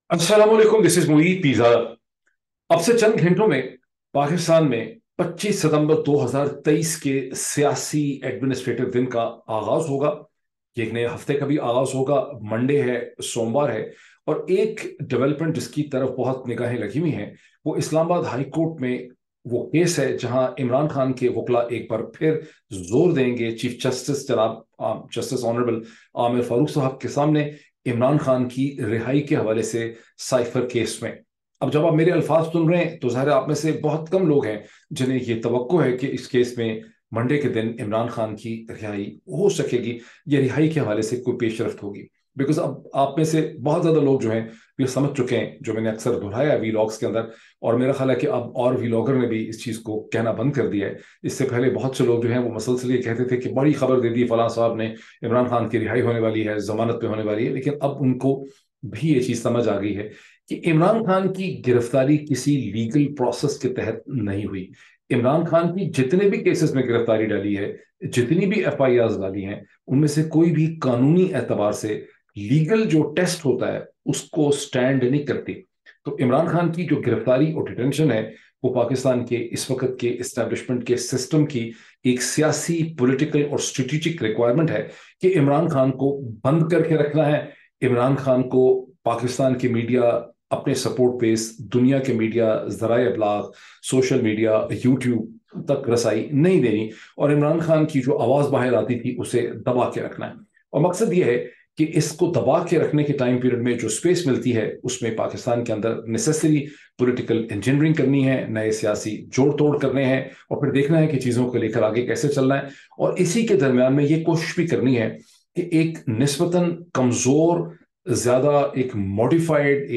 अस्सलाम वालेकुम, this is Moeed pizza. अब से चंद घंटों में पाकिस्तान में 25 सितंबर 2023 के सियासी एडमिनिस्ट्रेटिव दिन का आगाज होगा। ये एक नए हफ्ते का भी आगाज होगा। मंडे है, सोमवार है। और एक डेवलपमेंट जिसकी तरफ बहुत निगाहें लगी हुई हैं वो इस्लामाबाद हाई कोर्ट में वो केस है जहां इमरान खान के वकला एक बार फिर जोर देंगे चीफ जस्टिस जनाब जस्टिस ऑनरेबल आमिर फारूक साहब के सामने इमरान खान की रिहाई के हवाले से साइफर केस में। अब जब आप मेरे अल्फाज सुन रहे हैं तो ज़ाहिर है आप में से बहुत कम लोग हैं जिन्हें ये तवक्को है कि इस केस में मंडे के दिन इमरान खान की रिहाई हो सकेगी या रिहाई के हवाले से कोई पेशरफ्त होगी। बिकॉज अब आप में से बहुत ज़्यादा लोग जो हैं ये समझ चुके हैं, जो मैंने अक्सर दोहराया वीलॉग्स के अंदर। और मेरा ख्याल है कि अब और वीलॉगर ने भी इस चीज़ को कहना बंद कर दिया है। इससे पहले बहुत से लोग जो हैं वो मसलसल ये कहते थे कि बड़ी खबर दे दी फलां साहब ने, इमरान खान की रिहाई होने वाली है, जमानत पे होने वाली है। लेकिन अब उनको भी ये चीज़ समझ आ गई है कि इमरान खान की गिरफ्तारी किसी लीगल प्रोसेस के तहत नहीं हुई। इमरान खान की जितने भी केसेस में गिरफ्तारी डाली है, जितनी भी एफआईआर डाली हैं, उनमें से कोई भी कानूनी एतबार से लीगल जो टेस्ट होता है उसको स्टैंड नहीं करती। तो इमरान खान की जो गिरफ्तारी और डिटेंशन है वो पाकिस्तान के इस वक्त के इस्टेब्लिशमेंट के सिस्टम की एक सियासी, पॉलिटिकल और स्ट्रेटेजिक रिक्वायरमेंट है कि इमरान खान को बंद करके रखना है। इमरान खान को पाकिस्तान की मीडिया, अपने सपोर्ट बेस दुनिया के मीडिया, ज़राए इब्लाग, सोशल मीडिया, यूट्यूब तक रसाई नहीं देनी और इमरान खान की जो आवाज़ बाहर आती थी उसे दबा के रखना है। और मकसद ये है कि इसको दबा के रखने के टाइम पीरियड में जो स्पेस मिलती है उसमें पाकिस्तान के अंदर नेसेसरी पॉलिटिकल इंजीनियरिंग करनी है, नए सियासी जोड़ तोड़ करने हैं और फिर देखना है कि चीज़ों को लेकर आगे कैसे चलना है। और इसी के दरमियान में ये कोशिश भी करनी है कि एक निस्बतन कमज़ोर, ज़्यादा एक मॉडिफाइड,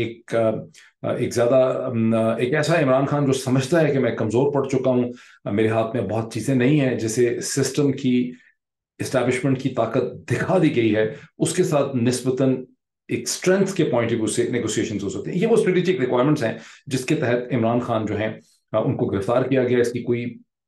एक ज़्यादा एक ऐसा इमरान खान जो समझता है कि मैं कमज़ोर पड़ चुका हूँ, मेरे हाथ में बहुत चीज़ें नहीं हैं, जिसे सिस्टम की, इस्टेब्लिशमेंट की ताकत दिखा दी गई है, उसके साथ निस्बतन एक स्ट्रेंथ के पॉइंट ऑफ व्यू से नेगोशिएशन हो सकते हैं। ये वो स्ट्रेटेजिक रिक्वायरमेंट्स हैं जिसके तहत इमरान खान जो है उनको गिरफ्तार किया गया। इसकी कोई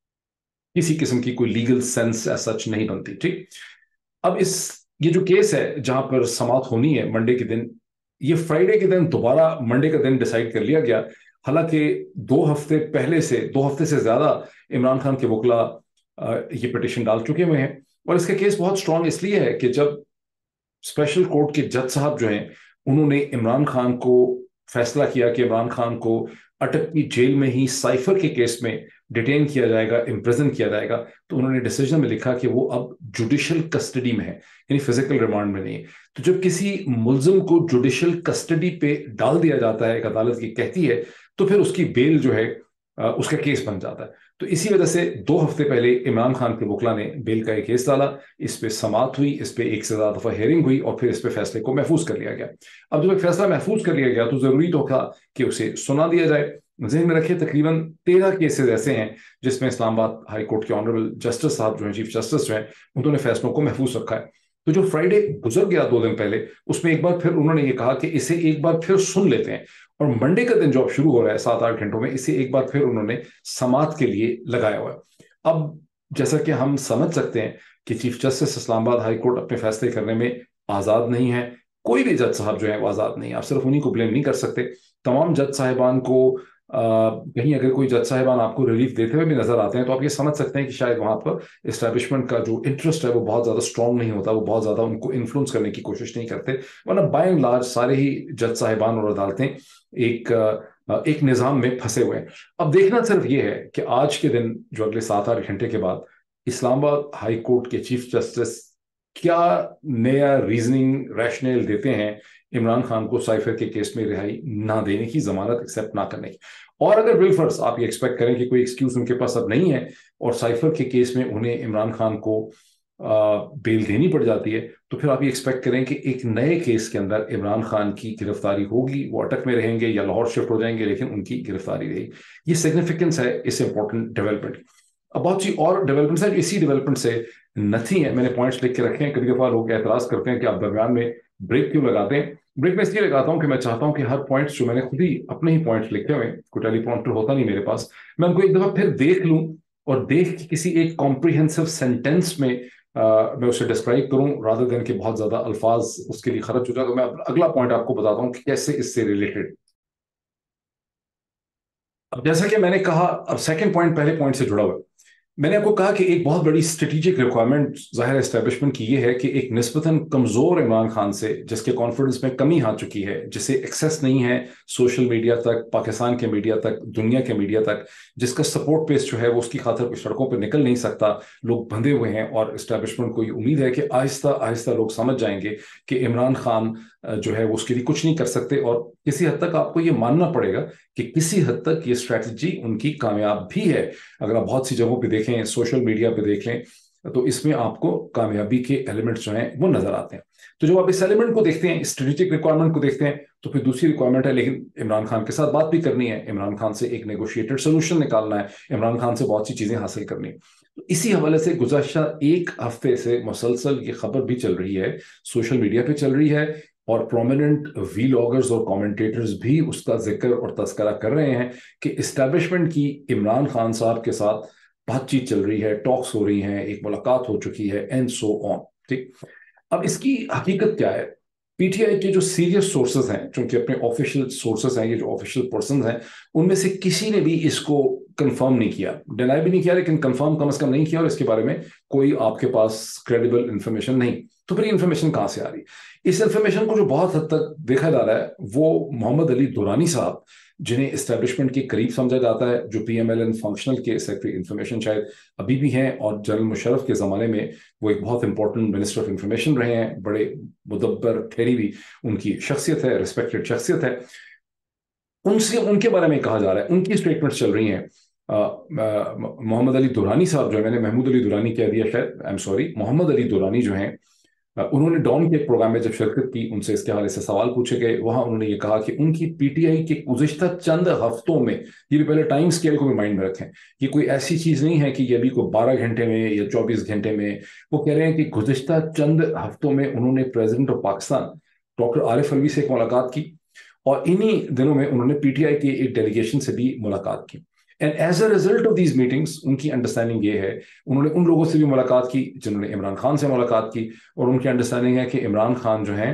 किसी किस्म की कोई लीगल सेंस सच नहीं बनती। ठीक। अब इस ये जो केस है जहां पर समाप्त होनी है मंडे के दिन, ये फ्राइडे के दिन दोबारा मंडे का दिन डिसाइड कर लिया गया। हालांकि 2 हफ्ते पहले से, 2 हफ्ते से ज्यादा इमरान खान के वकला ये पिटिशन डाल चुके हुए हैं। और इसका केस बहुत स्ट्रांग इसलिए है कि जब स्पेशल कोर्ट के जज साहब जो हैं उन्होंने इमरान खान को फैसला किया कि इमरान खान को अटक की जेल में ही साइफर के केस में डिटेन किया जाएगा, इम्प्रिजन किया जाएगा, तो उन्होंने डिसीजन में लिखा कि वो अब जुडिशियल कस्टडी में है, यानी फिजिकल रिमांड में नहीं है। तो जब किसी मुलजिम को जुडिशियल कस्टडी पे डाल दिया जाता है, एक अदालत की कहती है, तो फिर उसकी बेल जो है उसका केस बन जाता है। तो इसी वजह से 2 हफ्ते पहले इमरान खान के वकला ने बेल का एक केस डाला। इस पे समाअत हुई, इस पे एक से ज्यादा दफा हेयरिंग हुई और फिर इस पे फैसले को महफूज कर लिया गया। अब जब एक फैसला महफूज कर लिया गया तो जरूरी तो था कि उसे सुना दिया जाए। जहन में रखिए तकरीबन 13 केसेस ऐसे हैं जिसमें इस्लामाबाद हाई कोर्ट के ऑनरेबल जस्टिस साहब जो हैं, चीफ जस्टिस जो हैं, उन्होंने फैसलों को महफूज रखा है। तो जो फ्राइडे गुजर गया 2 दिन पहले, उसमें एक बार फिर उन्होंने ये कहा कि इसे एक बार फिर सुन लेते हैं। और मंडे का दिन जो अब शुरू हो रहा है 7-8 घंटों में, इसे एक बार फिर उन्होंने समाअत के लिए लगाया हुआ है। अब जैसा कि हम समझ सकते हैं कि chief justice Islamabad High Court अपने फैसले करने में आज़ाद नहीं है। कोई भी जज साहब जो है वो आज़ाद नहीं है। आप सिर्फ उन्हीं को ब्लेम नहीं कर सकते। तमाम जज साहिबान को कहीं अगर कोई जज साहिबान आपको रिलीफ देते हुए भी नजर आते हैं तो आप ये समझ सकते हैं कि शायद वहां पर इस्टेब्लिशमेंट का जो इंटरेस्ट है वो बहुत ज्यादा स्ट्रांग नहीं होता, वो बहुत ज्यादा उनको इन्फ्लुएंस करने की कोशिश नहीं करते। वरना बाय एंड लार्ज सारे ही जज साहिबान और अदालतें एक निज़ाम में फंसे हुए हैं। अब देखना सिर्फ ये है कि आज के दिन जो अगले 7-8 घंटे के बाद इस्लामाबाद हाई कोर्ट के चीफ जस्टिस क्या नया रीजनिंग रैशनल देते हैं इमरान खान को साइफर के केस में रिहाई ना देने की, जमानत एक्सेप्ट ना करने की। और अगर बिलफर्स आप ये एक्सपेक्ट करें कि कोई एक्सक्यूज उनके पास अब नहीं है और साइफर के केस में उन्हें इमरान खान को बेल देनी पड़ जाती है, तो फिर आप ये एक्सपेक्ट करें कि एक नए केस के अंदर इमरान खान की गिरफ्तारी होगी, वो अटक में रहेंगे या लाहौर शिफ्ट हो जाएंगे, लेकिन उनकी गिरफ्तारी रहेगी। ये सिग्निफिकेंस है इस इंपॉर्टेंट डेवलपमेंट। अब बहुत सी और डेवलपमेंट्स हैं जो इसी डेवलपमेंट से नथी है। मैंने पॉइंट्स लिख के रखे हैं। कभी दफा लोग एतराज करते हैं कि आप दरमियान में ब्रेक क्यों लगाते हैं। ब्रेक में इसलिए लगाता हूं कि मैं चाहता हूं कि हर पॉइंट्स जो मैंने खुद ही अपने ही पॉइंट्स लिखे हुए, कोई टेलीप्रॉम्प्टर होता नहीं मेरे पास, मैं उनको एक दफा फिर देख लूं और देख के किसी एक कॉम्प्रिहेंसिव सेंटेंस में मैं उसे डिस्क्राइब करूं रादर देन कि बहुत ज्यादा अल्फाज उसके लिए खर्च हो जाए, तो मैं अगला पॉइंट आपको बताता हूं कि कैसे इससे रिलेटेड। अब जैसा कि मैंने कहा, अब सेकंड पॉइंट पहले पॉइंट से जुड़ा हुआ है। मैंने आपको कहा कि एक बहुत बड़ी स्ट्रेटेजिक रिक्वायरमेंट ज़ाहिर एस्टेब्लिशमेंट की ये है कि एक निस्बतन कमज़ोर इमरान खान से, जिसके कॉन्फिडेंस में कमी आ चुकी है, जिसे एक्सेस नहीं है सोशल मीडिया तक, पाकिस्तान के मीडिया तक, दुनिया के मीडिया तक, जिसका सपोर्ट पेस जो है वो उसकी खातर कोई सड़कों पर निकल नहीं सकता, लोग बंधे हुए हैं, और इस्टेब्लिशमेंट को ये उम्मीद है कि आहिस्ता आहिस्ता लोग समझ जाएंगे कि इमरान खान जो है वो उसके लिए कुछ नहीं कर सकते। और किसी हद तक आपको ये मानना पड़ेगा कि किसी हद तक ये स्ट्रैटेजी उनकी कामयाब भी है। अगर आप बहुत सी जगहों पे देखें, सोशल मीडिया पे देखें, तो इसमें आपको कामयाबी के एलिमेंट्स जो हैं वो नजर आते हैं। तो जब आप इस एलिमेंट को देखते हैं, स्ट्रेटेजिक रिक्वायरमेंट को देखते हैं, तो फिर दूसरी रिक्वायरमेंट है, लेकिन इमरान खान के साथ बात भी करनी है, इमरान खान से एक नेगोशिएटेड सोल्यूशन निकालना है, इमरान खान से बहुत सी चीजें हासिल करनी है। तो इसी हवाले से गुज़श्ता एक हफ्ते से मुसलसल ये खबर भी चल रही है, सोशल मीडिया पे चल रही है, और प्रोमिनेंट वीलॉगर्स और कमेंटेटर्स भी उसका जिक्र और तस्करा कर रहे हैं कि इस्टेब्लिशमेंट की इमरान खान साहब के साथ बातचीत चल रही है, टॉक्स हो रही हैं, एक मुलाकात हो चुकी है, एंड सो ऑन। ठीक। अब इसकी हकीकत क्या है? पीटीआई के जो सीरियस सोर्सेज हैं, चूंकि अपने ऑफिशियल सोर्सेज हैं, ये जो ऑफिशियल पर्सन हैं, उनमें से किसी ने भी इसको कंफर्म नहीं किया, डिनाई भी नहीं किया, लेकिन कंफर्म कम से कम नहीं किया, और इसके बारे में कोई आपके पास क्रेडिबल इंफॉर्मेशन नहीं। तो फिर इंफॉर्मेशन कहां से आ रही? इस इंफॉर्मेशन को जो बहुत हद तक देखा जा रहा है वो मोहम्मद अली दुरानी साहब, जिन्हें इस्टेब्लिशमेंट के करीब समझा जाता है, जो पीएमएलएन फंक्शनल के सेक्रेटरी इंफॉर्मेशन शायद अभी भी हैं, और जनरल मुशर्रफ के ज़माने में वो एक बहुत इंपॉर्टेंट मिनिस्टर ऑफ इंफॉर्मेशन रहे हैं, बड़े मुदब्बर ठहरी भी उनकी शख्सियत है, रिस्पेक्टेड शख्सियत है। उनसे उनके बारे में कहा जा रहा है, उनकी स्टेटमेंट चल रही हैं। मोहम्मद अली दुरानी साहब जो है, मैंने महमूद अली दुरानी कह दिया शायद, I am sorry, Mohammad Ali Durrani जो हैं, उन्होंने डॉन के एक प्रोग्राम में जब शिरकत की, उनसे इसके हवाले से सवाल पूछे गए, वहां उन्होंने ये कहा कि उनकी पीटीआई के गुज़िश्ता चंद हफ्तों में, ये भी पहले टाइम स्केल को भी माइंड में रखें, ये कोई ऐसी चीज नहीं है कि ये अभी कोई 12 घंटे में या 24 घंटे में, वो कह रहे हैं कि गुज़िश्ता चंद हफ्तों में उन्होंने president of Pakistan doctor Arif Alvi से एक मुलाकात की, और इन्हीं दिनों में उन्होंने पीटीआई के एक डेलीगेशन से भी मुलाकात की। And as a result of these meetings, उनकी अंडरस्टैंडिंग ये है, उन्होंने उन लोगों से भी मुलाकात की जिन्होंने इमरान खान से मुलाकात की, और उनकी अंडरस्टैंडिंग है कि इमरान खान जो हैं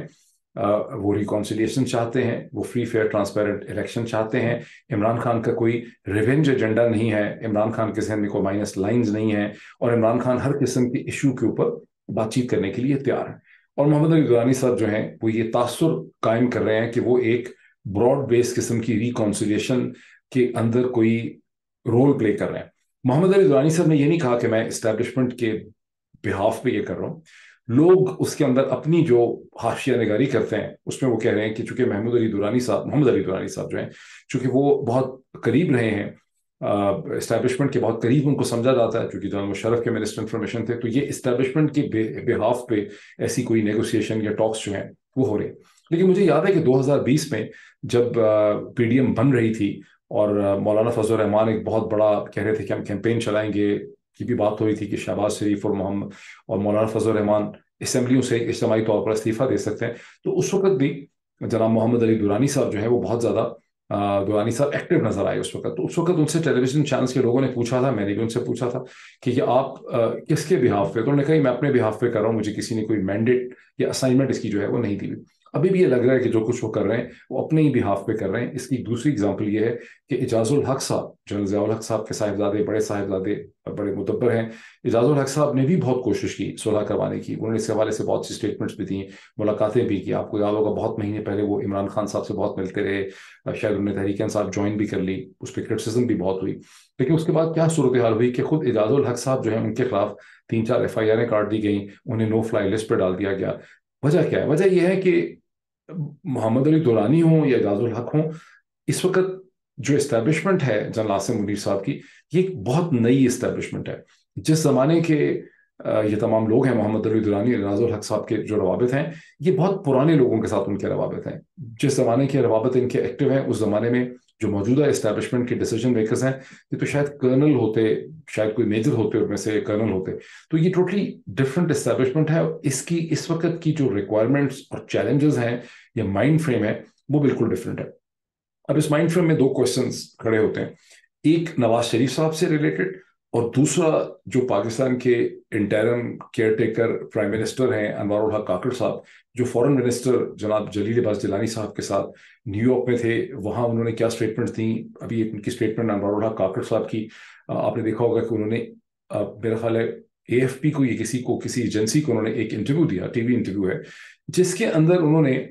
वो रिकॉन्सिलिएशन चाहते हैं, वो फ्री फेयर ट्रांसपेरेंट इलेक्शन चाहते हैं, इमरान खान का कोई रिवेंज एजेंडा नहीं है, इमरान खान के जहन में कोई माइनस लाइंस नहीं है, और इमरान खान हर किस्म के इशू के ऊपर बातचीत करने के लिए तैयार है। और मोहम्मद अली दुरानी साहब जो हैं वो ये तासुर कायम कर रहे हैं कि वो एक ब्रॉड बेस्ड किस्म की रिकॉन्सिलिएशन के अंदर कोई रोल प्ले कर रहे हैं। मोहम्मद अली दुरानी साहब ने ये नहीं कहा कि मैं इस्टेब्लिशमेंट के बिहाफ पे ये कर रहा हूँ, लोग उसके अंदर अपनी जो हाशिया निगारी करते हैं उसमें वो कह रहे हैं कि चूंकि मोहम्मद अली दुरानी साहब जो हैं, चूंकि वो बहुत करीब रहे हैं इस्टेब्लिशमेंट के, बहुत करीब उनको समझा जाता है, क्योंकि जनरल मुशर्रफ के मिनिस्टर इंफॉर्मेशन थे, तो ये इस्टेब्लिशमेंट के बिहाफ पे ऐसी कोई नेगोशिएशन या टॉक्स जो हैं वो हो रहे। लेकिन मुझे याद है कि 2020 में जब पीडीएम बन रही थी, और मौलाना फजल रहमान एक बहुत बड़ा कह रहे थे कि हम कैंपेन चलाएंगे, की भी बात हो रही थी कि शहबाज शरीफ और मोहम्मद और मौलाना फजल रहमान असेंबलियों से इज्तिमाई तौर पर इस्तीफा दे सकते हैं, तो उस वक्त भी जनाब मोहम्मद अली दुरानी साहब जो है वो बहुत ज़्यादा दुरानी साहब एक्टिव नजर आए उस वक्त। तो उस वक्त उनसे टेलीविजन चैनल्स के लोगों ने पूछा था, मैंने भी उनसे पूछा था कि ये आप किसके बिहाफ पे, तो उन्होंने कहा मैं अपने बिहाफ पे कर रहा हूँ, मुझे किसी ने कोई मैंडेट या असाइनमेंट इसकी जो है वो नहीं दी हुई। अभी भी ये लग रहा है कि जो कुछ वो कर रहे हैं वो अपने ही बिहाफ पे कर रहे हैं। इसकी दूसरी एग्जांपल ये है कि इजाजुल हक साहब, जनरल ज़ियाउल हक साहब के साहिबजादे, बड़े साहिबजादे, बड़े मुतब्बर हैं, इजाजुल हक साहब ने भी बहुत कोशिश की सुलह करवाने की, उन्होंने इस हवाले से बहुत सी स्टेटमेंट्स भी दी, मुलाकातें भी की। आपको याद होगा बहुत महीने पहले वो इमरान खान साहब से बहुत मिलते रहे, शायद उन्होंने तहरीक इंसाफ ज्वाइन भी कर ली, उस पर क्रिटिसिज्म भी बहुत हुई। लेकिन उसके बाद क्या सूरत हाल हुई कि खुद इजाजुल हक साहब जो है उनके खिलाफ 3-4 FIR काट दी गई, उन्हें नो फ्लाई लिस्ट पर डाल दिया गया। वजह क्या है? वजह यह है कि मोहम्मद अली दुरानी हो या इजाजुल हक हो, इस वक्त जो इस्टेब्लिशमेंट है जनरल आसिम मुनीर साहब की, ये एक बहुत नई इस्टेब्लिशमेंट है। जिस जमाने के ये तमाम लोग हैं, मोहम्मद अली दुरानी, इजाजुल हक साहब के जो रवाबित हैं, ये बहुत पुराने लोगों के साथ उनके रवाबित हैं। जिस जमाने के रवाबित इनके एक्टिव हैं, उस जमाने में जो मौजूदा इस्टेब्लिशमेंट के डिसीजन मेकर्स हैं, ये तो शायद कर्नल होते, शायद कोई मेजर होते, उनमें से कर्नल होते। तो ये टोटली डिफरेंट इस्टेब्लिशमेंट है। इसकी इस वक्त की जो रिक्वायरमेंट्स और चैलेंजेस हैं या माइंड फ्रेम है, वो बिल्कुल डिफरेंट है। अब इस माइंड फ्रेम में दो क्वेश्चंस खड़े होते हैं, एक नवाज शरीफ साहब से रिलेटेड اور دوسرا جو پاکستان کے interim caretaker prime minister ہیں انوار الحق کاکڑ صاحب، جو فورن منسٹر جناب جلیل عباس جیلانی صاحب کے ساتھ نیو یارک میں تھے، وہاں انہوں نے کیا سٹیٹمنٹ دیں. ابھی ایک ان کی سٹیٹمنٹ انوار الحق کاکڑ صاحب کی آپ نے دیکھا ہوگا کہ انہوں نے میرا خیال ہے AFP کو یا کسی ایجنسی کو انہوں نے ایک انٹرویو دیا، ٹی وی انٹرویو ہے، جس کے اندر انہوں نے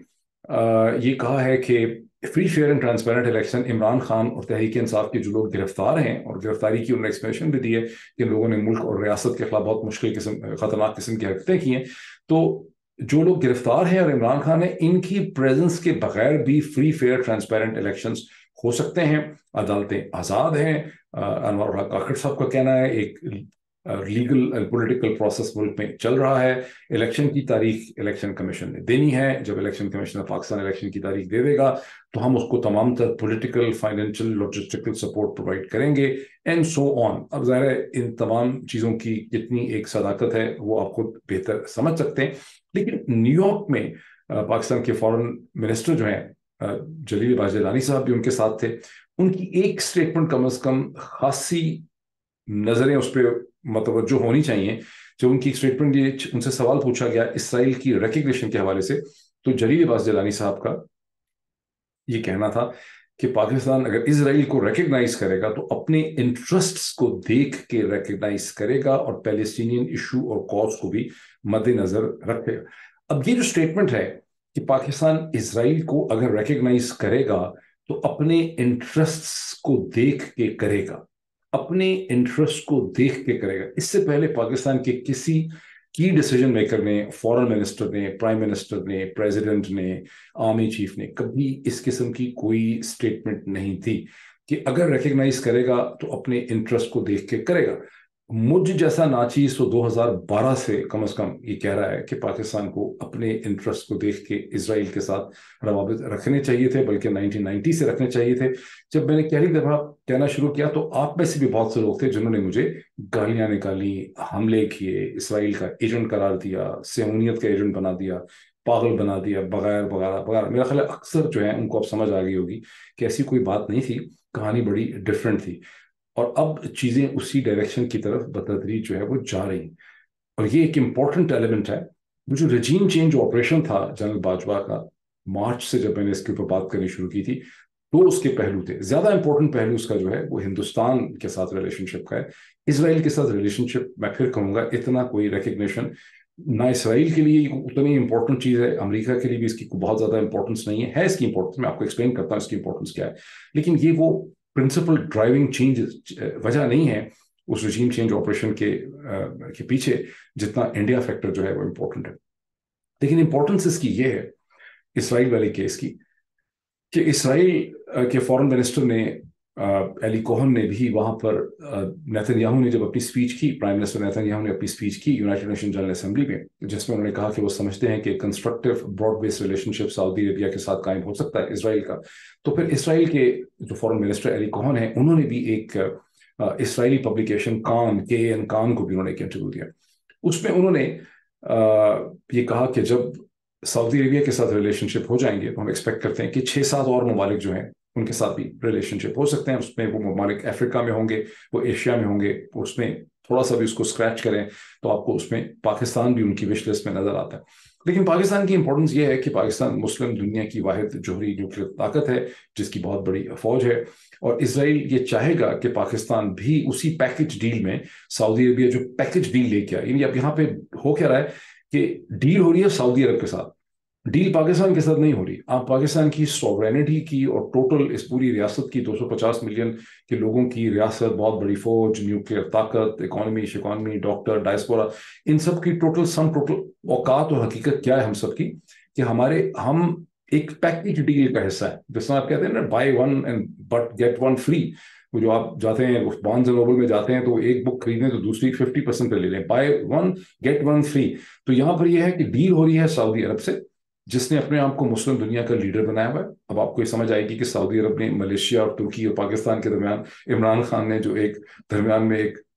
یہ کہا ہے کہ free fair and transparent election, Imran Khan اور تحریک انصاف کے جو لوگ گرفتار ہیں، اور گرفتاری کی انہوں نے ایکسپریشن بھی دی ہے کہ لوگوں نے ملک اور ریاست کے خلاف بہت خطرناک قسم کی حرکتیں کی ہیں، تو جو لوگ گرفتار ہیں اور عمران خان ہیں، ان کی پریزنس کے بغیر بھی فری فیئر ٹرانسپیرنٹ الیکشنز ہو سکتے ہیں، عدالتیں آزاد ہیں. انوار الحق کاکڑ صاحب کا کہنا ہے ایک لیگل اینڈ پولیٹیکل پروسیس ملک میں چل رہا ہے، الیکشن کی تاریخ الیکشن کمیشن نے دینی ہے، جب الیکشن کمیشن پاکستان الیکشن کی تاریخ دے گا تو ہم اس کو تمام تر political, financial, logistical support provide کریں گے اینڈ سو آن. اب ظاہر ہے ان تمام چیزوں کی جتنی ایک صداقت ہے وہ آپ خود بہتر سمجھ سکتے ہیں، لیکن نیو یارک میں پاکستان کے فورن منسٹر جو ہیں جلیل عباس جیلانی صاحب بھی ان کے ساتھ تھے. ان کی ایک سٹیٹمنٹ کم از کم خاصی نظریں اس پہ متوجہ ہونی چاہیے. جب ان کی اسٹیٹمنٹ ان سے سوال پوچھا گیا اسرائیل کی ریکگنیشن کے حوالے سے، تو جلیل عباس جیلانی صاحب کا یہ کہنا تھا کہ پاکستان اگر اسرائیل کو ریکگنائز کرے گا تو اپنے انٹرسٹس کو دیکھ کے ریکگنائز کرے گا اور پیلسٹینین ایشو اور کاز کو بھی مد نظر رکھے گا. اب یہ جو اسٹیٹمنٹ ہے کہ پاکستان اسرائیل کو اگر ریکگنائز کرے گا تو اپنے انٹرسٹس کو دیکھ کے کرے گا، اپنے انٹرسٹ کو دیکھ کے کرے گا. اس سے پہلے پاکستان کے کسی کی ڈیسیجن میکر نے، فورن منسٹر نے، پرائم منسٹر نے، پریزیڈنٹ نے، آرمی چیف نے کبھی اس قسم کی کوئی سٹیٹمنٹ نہیں تھی کہ اگر ریکگنائز کرے گا تو اپنے انٹرسٹ کو دیکھ کے کرے گا. مجھ جیسا ناچیز تو 2012 سے کم از کم یہ کہہ رہا ہے کہ پاکستان کو اپنے انٹرسٹ کو دیکھ کے اسرائیل کے ساتھ روابط رکھنے چاہیے تھے، بلکہ 1990 سے رکھنے چاہیے تھے. جب میں نے پہلی دفعہ کہنا شروع کیا تو آپ میں سے بھی بہت سے لوگ تھے جنہوں نے مجھے گالیاں نکالی، حملے کیے، اسرائیل کا ایجنٹ قرار دیا، صہیونیت کا ایجنٹ بنا دیا، پاگل بنا دیا، بغیر وغیرہ وغیرہ. میرا خیال ہے اکثر جو ہے ان کو اب سمجھ آ گئی ہوگی کہ ایسی کوئی بات نہیں تھی، کہانی بڑی ڈفرینٹ تھی، اور اب چیزیں اسی ڈائریکشن کی طرف بتدریج جو ہے وہ جا رہی ہیں. اور یہ ایک امپورٹنٹ ایلیمنٹ ہے. وہ جو رجیم چینج آپریشن تھا جنرل باجوہ کا، مارچ سے جب میں نے اس کے اوپر بات کرنی شروع کی تھی، تو اس کے پہلو تھے. زیادہ امپورٹنٹ پہلو اس کا جو ہے وہ ہندوستان کے ساتھ ریلیشن شپ کا ہے. اسرائیل کے ساتھ ریلیشن شپ میں پھر کہوں گا اتنا کوئی ریکگنیشن نہ اسرائیل کے لیے اتنی امپورٹنٹ چیز ہے، امریکہ کے لیے بھی اس کی بہت زیادہ امپورٹنس نہیں ہے. اس کی امپورٹنس میں آپ کو ایکسپلین کرتا ہوں اس کی امپورٹنس کیا ہے، لیکن یہ وہ پرنسپل ڈرائیونگ چینج وجہ نہیں ہے اس رجیم چینج آپریشن کے پیچھے جتنا انڈیا فیکٹر جو ہے وہ امپورٹنٹ ہے. لیکن امپورٹنس اس کی یہ ہے اسرائیل والے کیس کی کہ اسرائیل کے فورن منسٹر نے ایلی کوہن نے بھی وہاں پر نیتن یاہو نے جب اپنی سپیچ کی، پرائم منسٹر نیتن یاہو نے اپنی سپیچ کی یونائٹڈ نیشن جنرل اسمبلی میں، جس میں انہوں نے کہا کہ وہ سمجھتے ہیں کہ constructive broad base relationship Saudi Arabia کے ساتھ قائم ہو سکتا ہے اسرائیل کا. تو پھر اسرائیل کے جو فورن منسٹر ایلی کوہن ہیں، انہوں نے بھی ایک اسرائیلی پبلیکیشن کان کو بھی انہوں نے ایک انٹرویو دیا. اس میں انہوں نے یہ کہا کہ جب سعودی عربیہ کے ساتھ ریلیشن شپ ہو جائیں گے تو ہم ایکسپیکٹ کرتے ہیں کہ 6-7 اور ممالک جو ہیں ان کے ساتھ بھی ریلیشن شپ ہو سکتے ہیں. اس میں وہ ممالک افریقہ میں ہوں گے، وہ ایشیا میں ہوں گے. اس میں تھوڑا سا بھی اس کو اسکریچ کریں تو آپ کو اس میں پاکستان بھی ان کی وش لسٹ میں نظر آتا ہے. لیکن پاکستان کی امپورٹنس یہ ہے کہ پاکستان مسلم دنیا کی واحد جوہری نیوکلیئر طاقت ہے جس کی بہت بڑی فوج ہے، اور اسرائیل یہ چاہے گا کہ پاکستان بھی اسی پیکج ڈیل میں، سعودی عربیہ جو پیکج ڈیل لے کے آئے، یعنی اب یہاں پہ ہو کیا رہا ہے کہ ڈیل ہو رہی ہے سعودی عرب کے ساتھ، ڈیل پاکستان کے ساتھ نہیں ہو رہی. آپ پاکستان کی سوورینٹی کی اور ٹوٹل اس پوری ریاست کی 250 ملین کے لوگوں کی ریاست، بہت بڑی فوج، نیوکلیئر طاقت، اکانومی، ڈاکٹر، ڈائسپورا، ان سب کی ٹوٹل اوقات اور حقیقت کیا ہے ہم سب کی کہ ہم ایک پیکج ڈیل کا حصہ ہے. جس طرح آپ کہتے ہیں نا buy one and but get one free. وہ جو آپ جاتے ہیں بارنز اینڈ نوبل میں جاتے ہیں تو ایک بک خریدیں تو دوسری 50% پہ لے لیں، buy one get one free. تو یہاں پر یہ ہے کہ ڈیل ہو رہی ہے سعودی عرب سے، جس نے اپنے آپ کو مسلم دنیا کا لیڈر بنایا ہوا ہے. اب آپ کو یہ سمجھ آئے گی کہ سعودی عرب نے ملیشیا اور ترکی اور پاکستان کے درمیان، عمران خان نے جو ایک درمیان میں ایک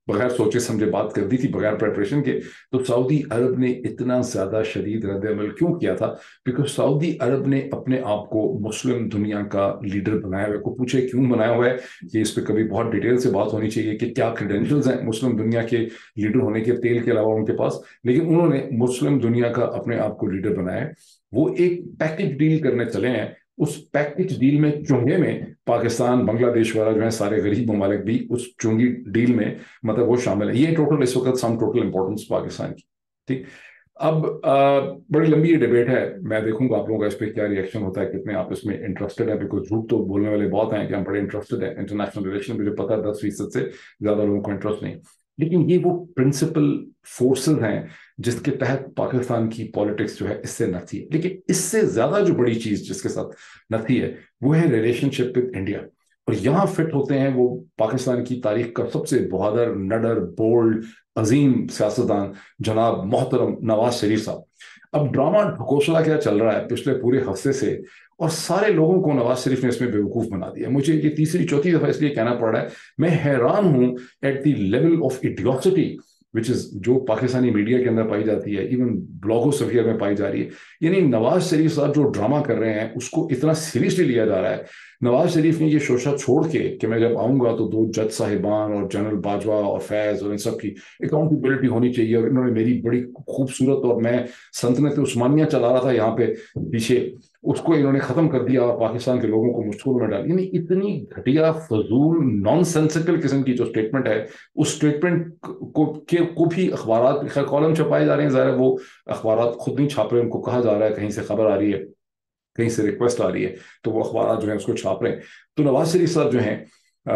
बगैर सोचे समझे बात कर दी थी, बगैर प्रेपरेशन के। तो सऊदी अरब ने इतना ज्यादा शदीद रद्द अमल क्यों किया था? बिकॉज सऊदी अरब ने अपने आप को मुस्लिम दुनिया का लीडर बनाया हुआ है। को पूछे क्यों बनाया हुआ है, ये इस पर कभी बहुत डिटेल से बात होनी चाहिए कि क्या क्रेडेंशियल्स हैं मुस्लिम दुनिया के लीडर होने के, तेल के अलावा उनके पास। लेकिन उन्होंने मुस्लिम दुनिया का अपने आप को लीडर बनाया है। वो एक पैकेज डील करने चले हैं। उस पैकेज डील में चुंगे में पाकिस्तान, बांग्लादेश वाला जो है, सारे गरीब ममालिक भी उस चुंगी डील में मतलब वो शामिल है। ये टोटल इस वक्त सम टोटल इंपॉर्टेंस पाकिस्तान की। ठीक। अब बड़ी लंबी ये डिबेट है, मैं देखूंगा आप लोगों का इस पर क्या रिएक्शन होता है, कितने आप इसमें इंटरेस्टेड है। बिकॉज झूठ तो बोलने वाले बहुत हैं कि हम बड़े इंटरेस्टेड है इंटरनेशनल रिलेशन, मुझे पता है 10% से ज्यादा लोगों को इंटरेस्ट नहीं। लेकिन ये वो प्रिंसिपल फोर्सेस हैं जिसके तहत पाकिस्तान की पॉलिटिक्स जो है इससे नथी है। लेकिन इससे ज्यादा जो बड़ी चीज जिसके साथ नथी है वो है रिलेशनशिप विद इंडिया। और यहां फिट होते हैं वो पाकिस्तान की तारीख का सबसे बहादुर, नडर, बोल्ड, अजीम सियासतदान जनाब मोहतरम नवाज शरीफ साहब। अब ड्रामा ढकोसला क्या चल रहा है पिछले पूरे हफ्ते से, और सारे लोगों को नवाज शरीफ ने इसमें बेवकूफ बना दिया। मुझे ये तीसरी चौथी दफा इसलिए कहना पड़ रहा है, मैं हैरान हूं at the level of idiocy which is जो पाकिस्तानी मीडिया के अंदर पाई जाती है, इवन ब्लॉगोस्फियर में पाई जा रही है। यानी नवाज शरीफ साहब जो ड्रामा कर रहे हैं उसको इतना सीरियसली लिया जा रहा है। नवाज शरीफ ने ये शोशा छोड़ के कि मैं जब आऊंगा तो 2 जज साहिबान और जनरल बाजवा और फैज और इन सब की अकाउंटेबिलिटी होनी चाहिए, और इन्होंने मेरी बड़ी खूबसूरत, और मैं सल्तनत उस्मानिया चला रहा था यहाँ पे पीछे, उसको इन्होंने खत्म कर दिया और पाकिस्तान के लोगों को मुश्किल में डाल। यानी इतनी घटिया, फजूल, नॉनसेंसिकल किस्म की जो स्टेटमेंट है, उस स्टेटमेंट को भी अखबार कॉलम छपाए जा रहे हैं। ज़ाहिर है वो अखबार खुद नहीं छाप रहे, उनको कहा जा रहा है, कहीं से खबर आ रही है, कहीं से रिक्वेस्ट आ रही है, तो वो अखबार जो है उसको छाप रहे हैं। तो नवाज शरीफ साहब जो हैं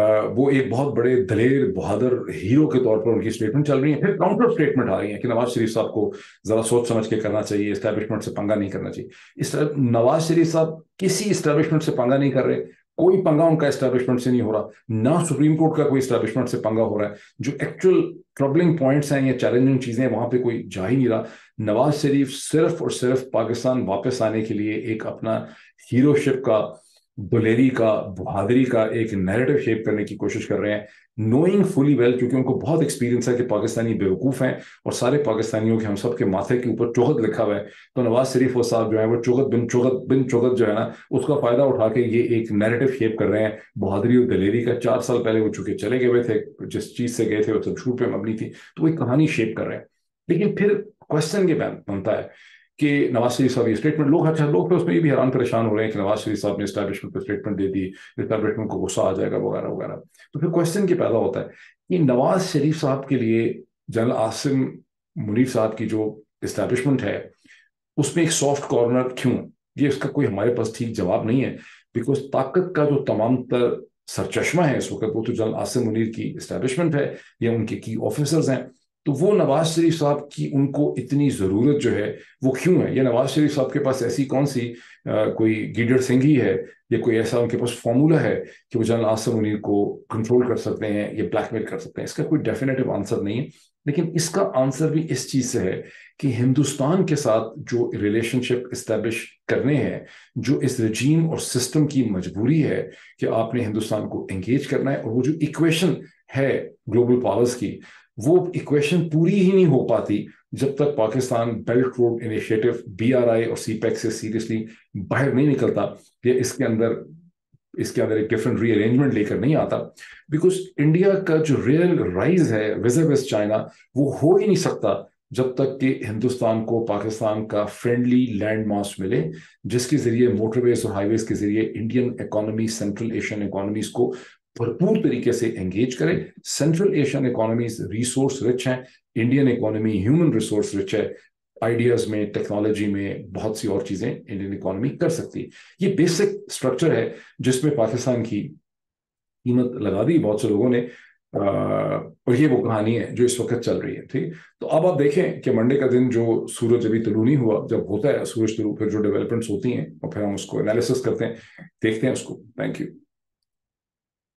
वो एक बहुत बड़े दलेर, बहादुर हीरो के तौर पर उनकी स्टेटमेंट चल रही है। फिर काउंटर स्टेटमेंट आ रही है कि नवाज शरीफ साहब को जरा सोच समझ के करना चाहिए, इस्टेब्लिशमेंट से पंगा नहीं करना चाहिए। नवाज शरीफ साहब किसी इस्टेब्लिशमेंट से पंगा नहीं कर रहे, कोई पंगा उनका इस्टेब्लिशमेंट से नहीं हो रहा, ना सुप्रीम कोर्ट का कोई इस्टेब्लिशमेंट से पंगा हो रहा है। जो एक्चुअल ट्रबलिंग पॉइंट्स हैं या चैलेंजिंग चीजें हैं वहां पे कोई जा ही नहीं रहा। नवाज शरीफ सिर्फ और सिर्फ पाकिस्तान वापस आने के लिए एक अपना हीरोशिप का, दुलेरी का, बहादुरी का एक नैरेटिव शेप करने की कोशिश कर रहे हैं, नोइंग फुली वेल, क्योंकि उनको बहुत एक्सपीरियंस है कि पाकिस्तानी बेवकूफ हैं और सारे पाकिस्तानियों के, हम सब के माथे के ऊपर चुगत लिखा हुआ है। तो नवाज शरीफ वो साहब जो है वो चुगत बिन चुगत जो है ना, उसका फायदा उठा के ये एक नैरेटिव शेप कर रहे हैं बहादुरी और दलेरी का। 4 साल पहले वो चूंकि चले गए थे, जिस चीज से गए थे वो सब झूठ पे मबनी थी, तो वो एक कहानी शेप कर रहे हैं। लेकिन फिर क्वेश्चन ये बनता है कि नवाज शरीफ साहब ये स्टेटमेंट, लोग अच्छा, लोग फिर उसमें ये भी हैरान परेशान हो रहे हैं कि नवाज शरीफ साहब ने एस्टैब्लिशमेंट को स्टेटमेंट दे दी, एस्टैब्लिशमेंट को गुस्सा आ जाएगा वगैरह वगैरह। तो फिर क्वेश्चन ये पैदा होता है कि नवाज शरीफ साहब के लिए जनरल आसिम मुनीर साहब की जो एस्टैब्लिशमेंट है उसमें एक सॉफ्ट कॉर्नर क्यों? ये इसका कोई हमारे पास ठीक जवाब नहीं है। बिकॉज ताकत का जो तमाम तर सरचश्मा है इस वक्त वो तो जनरल आसिम मुनीर की एस्टैब्लिशमेंट है या उनके की ऑफिसर्स हैं। तो वो नवाज शरीफ साहब की उनको इतनी ज़रूरत जो है वो क्यों है? या नवाज शरीफ साहब के पास ऐसी कौन सी कोई गिडर सिंह ही है या कोई ऐसा उनके पास फॉर्मूला है कि वो जनरल आसिम मुनीर को कंट्रोल कर सकते हैं या ब्लैकमेल कर सकते हैं? इसका कोई डेफिनेटिव आंसर नहीं है। लेकिन इसका आंसर भी इस चीज़ से है कि हिंदुस्तान के साथ जो रिलेशनशिप इस्टेब्लिश करने हैं, जो इस रजीम और सिस्टम की मजबूरी है कि आपने हिंदुस्तान को एंगेज करना है, और वो जो इक्वेशन है ग्लोबल पावर्स की, वो इक्वेशन पूरी ही नहीं हो पाती जब तक Pakistan Belt Road Initiative, BRI और CPEC से सीरियसली बाहर नहीं निकलता या इसके अंदर एक डिफरेंट रीअरेंजमेंट लेकर नहीं आता। बिकॉज इंडिया का जो रियल राइज है विज़ चाइना वो हो ही नहीं सकता जब तक कि हिंदुस्तान को पाकिस्तान का फ्रेंडली लैंड मास मिले, जिसके जरिए मोटरवेज और हाईवेज के जरिए Indian economy, Central Asian economies को भरपूर तरीके से एंगेज करे। Central Asian economies resource rich हैं, Indian economy human resource rich है, आइडियाज में, टेक्नोलॉजी में बहुत सी और चीजें इंडियन इकोनॉमी कर सकती है। ये बेसिक स्ट्रक्चर है जिसमें पाकिस्तान की कीमत लगा दी बहुत से लोगों ने, और ये वो कहानी है जो इस वक्त चल रही है। ठीक। तो अब आप देखें कि मंडे का दिन जो सूरज अभी तुलू नहीं हुआ, जब होता है सूरज तुलू, फिर जो डेवलपमेंट्स होती हैं और फिर हम उसको एनालिसिस करते हैं, देखते हैं उसको। Thank you.